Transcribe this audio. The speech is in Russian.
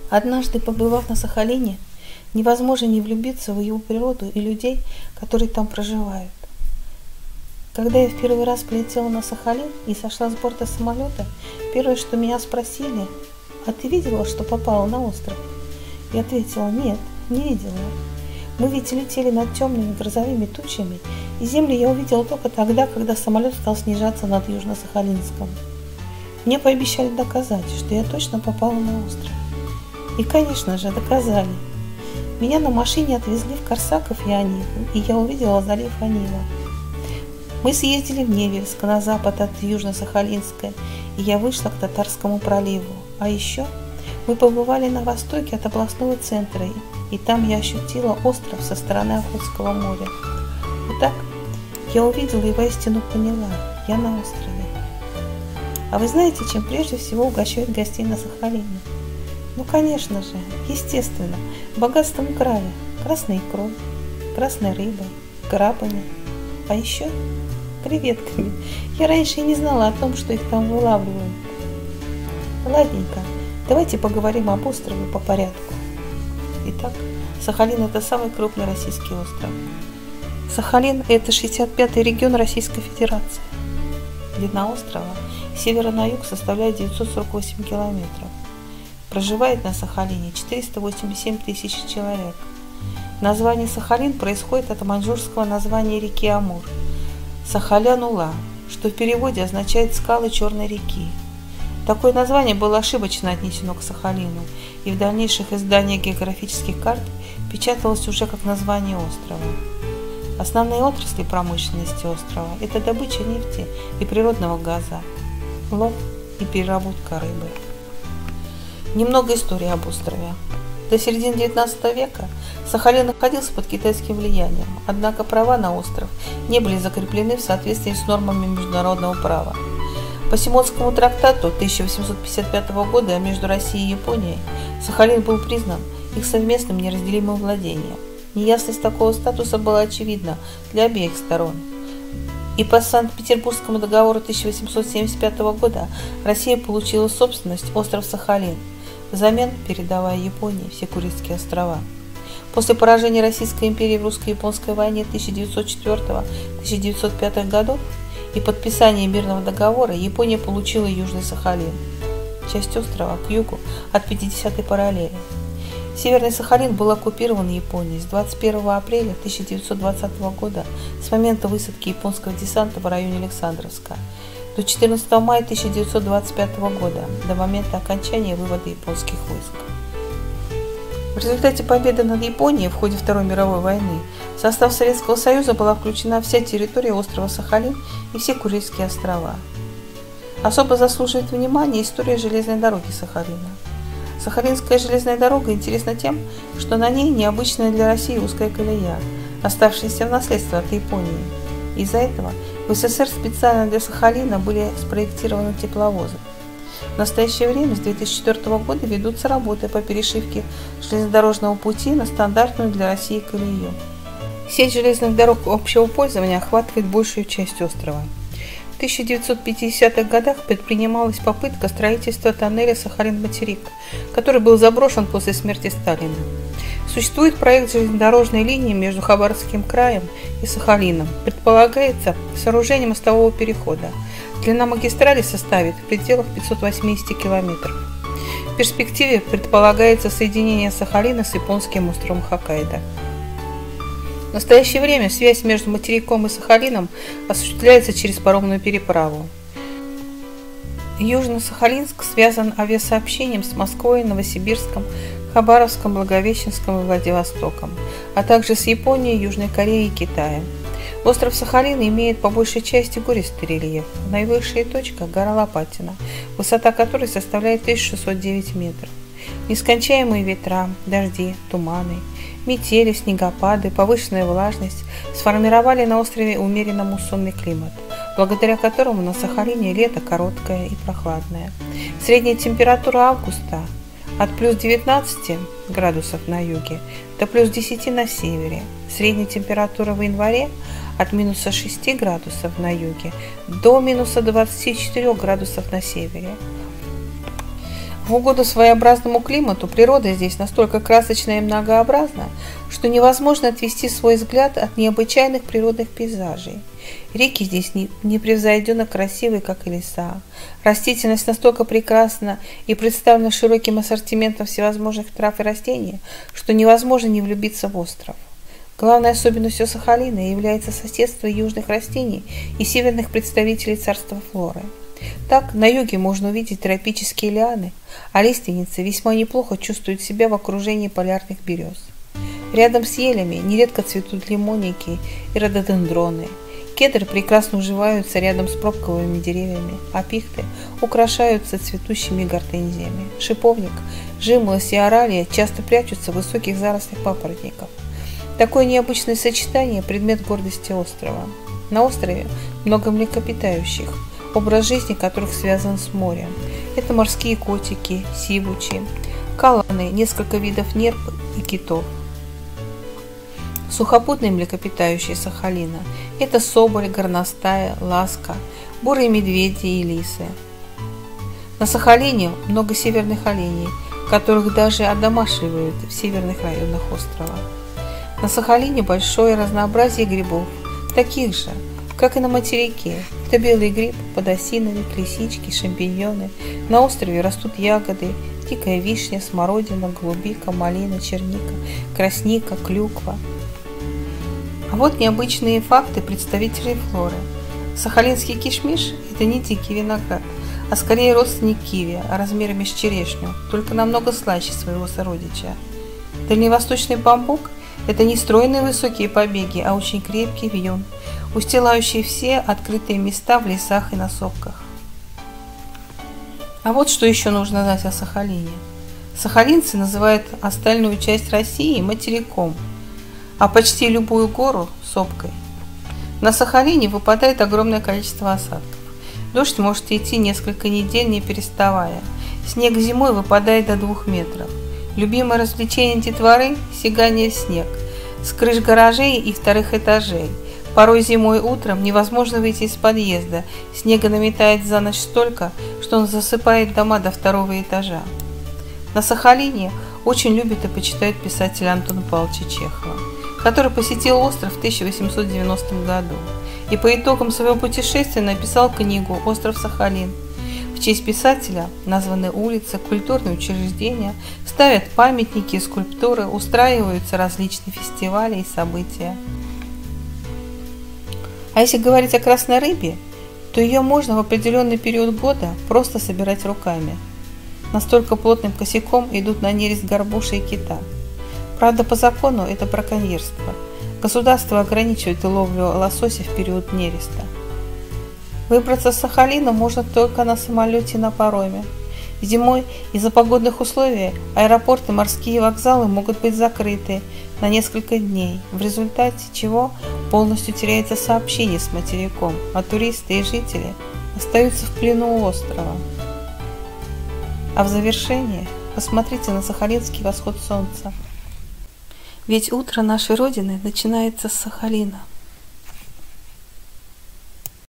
Однажды, побывав на Сахалине, невозможно не влюбиться в его природу и людей, которые там проживают. Когда я в первый раз полетела на Сахалин и сошла с борта самолета, первое, что меня спросили: «А ты видела, что попала на остров?» Я ответила: «Нет, не видела. Мы ведь летели над темными грозовыми тучами, и землю я увидела только тогда, когда самолет стал снижаться над Южно-Сахалинском. Мне пообещали доказать, что я точно попала на остров. И, конечно же, доказали. Меня на машине отвезли в Корсаков и Аниву, и я увидела залив Анива. Мы съездили в Невельск, на запад от Южно-Сахалинска, и я вышла к Татарскому проливу. А еще мы побывали на востоке от областного центра, и там я ощутила остров со стороны Охотского моря. Вот так я увидела и воистину поняла: я на острове. А вы знаете, чем прежде всего угощают гостей на Сахалине? Ну, конечно же, естественно, богатством края, красной икрой, красной рыбой, крабами, а еще креветками. Я раньше и не знала о том, что их там вылавливают. Ладненько, давайте поговорим об острове по порядку. Итак, Сахалин – это самый крупный российский остров. Сахалин – это 65-й регион Российской Федерации. Длина острова с севера на юг составляет 948 километров. Проживает на Сахалине 487 тысяч человек. Название Сахалин происходит от маньчжурского названия реки Амур – Сахалян-Ула, что в переводе означает «скалы Черной реки». Такое название было ошибочно отнесено к Сахалину, и в дальнейших изданиях географических карт печаталось уже как название острова. Основные отрасли промышленности острова – это добыча нефти и природного газа, лов и переработка рыбы. Немного истории об острове. До середины XIX века Сахалин находился под китайским влиянием, однако права на остров не были закреплены в соответствии с нормами международного права. По Симонскому трактату 1855 года между Россией и Японией Сахалин был признан их совместным неразделимым владением. Неясность такого статуса была очевидна для обеих сторон. И по Санкт-Петербургскому договору 1875 года Россия получила собственность остров Сахалин, взамен передавая Японии все Курильские острова. После поражения Российской империи в русско-японской войне 1904-1905 годов и подписания мирного договора Япония получила Южный Сахалин, часть острова к югу от 50-й параллели. Северный Сахалин был оккупирован Японией с 21 апреля 1920 года, с момента высадки японского десанта в районе Александровска, до 14 мая 1925 года, до момента окончания вывода японских войск. В результате победы над Японией в ходе Второй мировой войны в состав Советского Союза была включена вся территория острова Сахалин и все Курильские острова. Особо заслуживает внимания история железной дороги Сахалина. Сахалинская железная дорога интересна тем, что на ней необычная для России узкая колея, оставшаяся в наследство от Японии. Из-за этого в СССР специально для Сахалина были спроектированы тепловозы. В настоящее время с 2004 года ведутся работы по перешивке железнодорожного пути на стандартную для России колею. Сеть железных дорог общего пользования охватывает большую часть острова. В 1950-х годах предпринималась попытка строительства тоннеля Сахалин-Материк, который был заброшен после смерти Сталина. Существует проект железнодорожной линии между Хабаровским краем и Сахалином. Предполагается сооружение мостового перехода. Длина магистрали составит в пределах 580 километров. В перспективе предполагается соединение Сахалина с японским островом Хоккайдо. В настоящее время связь между материком и Сахалином осуществляется через паромную переправу. Южно-Сахалинск связан авиасообщением с Москвой, Новосибирском, Хабаровском, Благовещенском и Владивостоком, а также с Японией, Южной Кореей и Китаем. Остров Сахалин имеет по большей части гористый рельеф. Наивысшая точка – гора Лопатина, высота которой составляет 1609 метров. Нескончаемые ветра, дожди, туманы, метели, снегопады, повышенная влажность сформировали на острове умеренно муссонный климат, благодаря которому на Сахалине лето короткое и прохладное. Средняя температура августа от плюс 19 градусов на юге до плюс 10 на севере. Средняя температура в январе от минуса 6 градусов на юге до минуса 24 градусов на севере. В угоду своеобразному климату природа здесь настолько красочна и многообразна, что невозможно отвести свой взгляд от необычайных природных пейзажей. Реки здесь непревзойденно красивые, как и леса. Растительность настолько прекрасна и представлена широким ассортиментом всевозможных трав и растений, что невозможно не влюбиться в остров. Главной особенностью Сахалина является соседство южных растений и северных представителей царства флоры. Так, на юге можно увидеть тропические лианы, а лиственницы весьма неплохо чувствуют себя в окружении полярных берез. Рядом с елями нередко цветут лимонники и рододендроны. Кедры прекрасно уживаются рядом с пробковыми деревьями, а пихты украшаются цветущими гортензиями. Шиповник, жимолость и оралия часто прячутся в высоких зарослях папоротников. Такое необычное сочетание – предмет гордости острова. На острове много млекопитающих, образ жизни которых связан с морем. Это морские котики, сивучи, каланы, несколько видов нерп и китов. Сухопутные млекопитающие Сахалина – это соболь, горностая, ласка, бурые медведи и лисы. На Сахалине много северных оленей, которых даже одомашивают в северных районах острова. На Сахалине большое разнообразие грибов, таких же, как и на материке. Это белый гриб, подосиновик, лисички, шампиньоны. На острове растут ягоды, дикая вишня, смородина, голубика, малина, черника, красника, клюква. А вот необычные факты представителей флоры. Сахалинский кишмиш – это не дикий виноград, а скорее родственник киви, размерами с черешню, только намного слаще своего сородича. Дальневосточный бамбук – это не стройные высокие побеги, а очень крепкий вьюн, устилающий все открытые места в лесах и на сопках. А вот что еще нужно знать о Сахалине. Сахалинцы называют остальную часть России материком, а почти любую гору – сопкой. На Сахалине выпадает огромное количество осадков. Дождь может идти несколько недель, не переставая. Снег зимой выпадает до 2 метров. Любимое развлечение детворы – сигание в снег с крыш гаражей и вторых этажей. Порой зимой утром невозможно выйти из подъезда. Снега наметает за ночь столько, что он засыпает дома до 2-го этажа. На Сахалине очень любят и почитают писателя Антона Павловича Чехова, который посетил остров в 1890 году и по итогам своего путешествия написал книгу «Остров Сахалин». В честь писателя названы улицы, культурные учреждения, ставят памятники, скульптуры, устраиваются различные фестивали и события. А если говорить о красной рыбе, то ее можно в определенный период года просто собирать руками. Настолько плотным косяком идут на нерест горбуши и кита. Правда, по закону это браконьерство. Государство ограничивает ловлю лосося в период нереста. Выбраться с Сахалина можно только на самолете и на пароме. Зимой из-за погодных условий аэропорты и морские вокзалы могут быть закрыты на несколько дней, в результате чего полностью теряется сообщение с материком, а туристы и жители остаются в плену у острова. А в завершение посмотрите на сахалинский восход солнца. Ведь утро нашей Родины начинается с Сахалина.